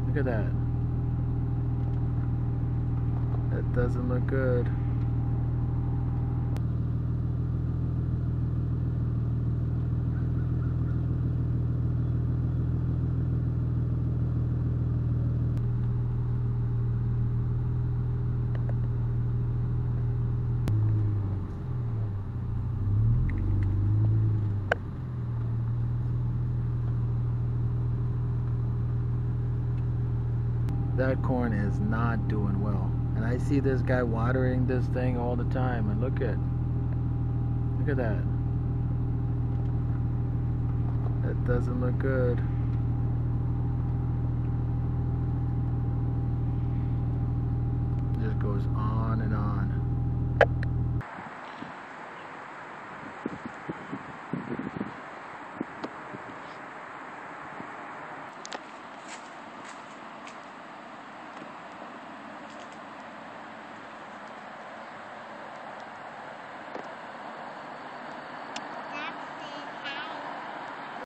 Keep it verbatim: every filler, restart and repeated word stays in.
Look at that. That doesn't look good. That corn is not doing well. And I see this guy watering this thing all the time, and look at look at that. That doesn't look good. It just goes on and on.